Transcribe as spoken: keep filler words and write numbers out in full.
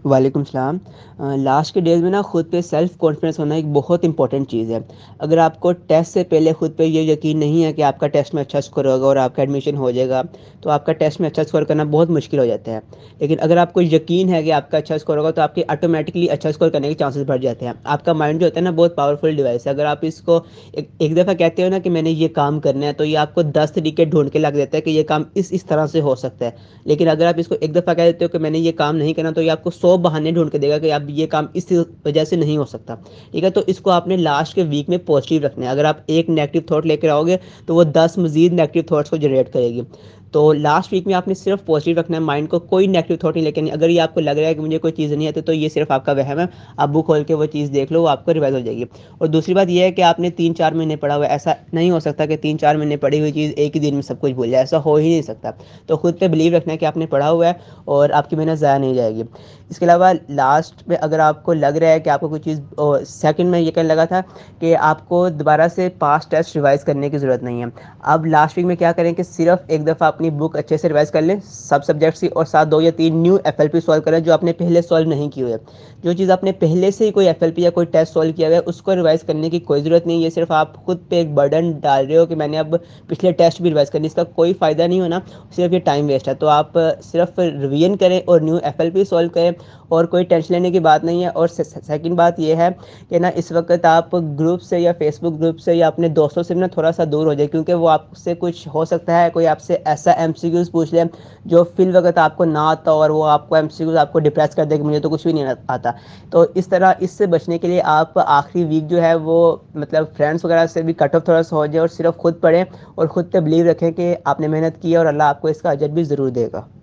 वालेकुम सलाम। अ, लास्ट के डेज़ में ना खुद पे सेल्फ कॉन्फिडेंस होना एक बहुत इंपॉर्टेंट चीज़ है। अगर आपको टेस्ट से पहले खुद पे ये यकीन नहीं है कि आपका टेस्ट में अच्छा स्कोर होगा और आपका एडमिशन हो जाएगा, तो आपका टेस्ट में अच्छा स्कोर करना बहुत मुश्किल हो जाता है। लेकिन अगर आपको यकीन है कि आपका अच्छा स्कोर होगा, तो आपके ऑटोमैटिकली अच्छा स्कोर करने के चांसेस बढ़ जाते हैं। आपका माइंड जो होता है ना, बहुत पावरफुल डिवाइस है। अगर आप इसको एक एक दफ़ा कहते हो ना कि मैंने ये काम करना है, तो ये आपको दस तरीके ढूँढ के ला के देता है कि ये काम इस इस तरह से हो सकता है। लेकिन अगर आप इसको एक दफ़ा कह देते हो कि मैंने ये काम नहीं करना, तो ये आपको सौ बहाने ढूँढ के देगा कि अब ये काम इस वजह से नहीं हो सकता। ठीक है? तो इसको आपने लास्ट के वीक में पॉजिटिव रखना है। अगर आप एक नेगेटिव थॉट लेकर आओगे, तो वो दस मज़ीद नेगेटिव थॉट्स को जनरेट करेगी। तो लास्ट वीक में आपने सिर्फ पॉजिटिव रखना है माइंड को, कोई नेगेटिव थॉट नहीं लेके आनी। अगर ये आपको लग रहा है कि मुझे कोई चीज़ नहीं आती, तो ये सिर्फ आपका वहम है। आप बुक खोल के वो चीज़ देख लो, वो आपको रिवाइज़ हो जाएगी। और दूसरी बात ये है कि आपने तीन चार महीने पढ़ा हुआ है। ऐसा नहीं हो सकता कि तीन चार महीने पढ़ी हुई चीज़ एक ही दिन में सब कुछ भूल जाए, ऐसा हो ही नहीं सकता। तो खुद पे बिलीव रखना है कि आपने पढ़ा हुआ है और आपकी मेहनत ज़ाया नहीं जाएगी। इसके अलावा लास्ट में अगर आपको लग रहा है कि आपको कोई चीज़ अ, सेकंड में ये कहने लगा था कि आपको दोबारा से पास्ट टेस्ट रिवाइज़ करने की ज़रूरत नहीं है। अब लास्ट वीक में क्या करें कि सिर्फ एक दफ़ा अपनी बुक अच्छे से रिवाइज़ कर लें, सब सब्जेक्ट्स की, और साथ दो या तीन न्यू एफएलपी सॉल्व करें जो आपने पहले सॉल्व नहीं की हुई है। जो चीज़ आपने पहले से ही कोई एफएलपी या कोई टेस्ट सॉल्व किया हुआ है, उसको रिवाइज़ करने की कोई ज़रूरत नहीं है। ये सिर्फ आप खुद पे एक बर्डन डाल रहे हो कि मैंने अब पिछले टेस्ट भी रिवाइज़ करने, इसका कोई फ़ायदा नहीं होना, सिर्फ ये टाइम वेस्ट है। तो आप सिर्फ रिवीजन करें और न्यू एफएलपी सॉल्व करें, और कोई टेंशन लेने की बात नहीं है। और सेकंड बात ये है कि ना, इस वक्त आप ग्रुप से या फेसबुक ग्रुप से या अपने दोस्तों से ना थोड़ा सा दूर हो जाए, क्योंकि वो आपसे कुछ हो सकता है कोई आपसे ऐसा एमसीक्यूज पूछ ले जो फिल वक्त आपको ना आता हो, और वो आपको एमसीक्यूज आपको डिप्रेस कर दे कि मुझे तो कुछ भी नहीं आता। तो इस तरह इससे बचने के लिए आप आखिरी वीक जो है वो मतलब फ्रेंड्स वगैरह से भी कट ऑफ थोड़ा सा हो जाए, और सिर्फ खुद पढ़ें और खुद पे बिलीव रखें कि आपने मेहनत की है और अल्लाह आपको इसका अजर भी ज़रूर देगा।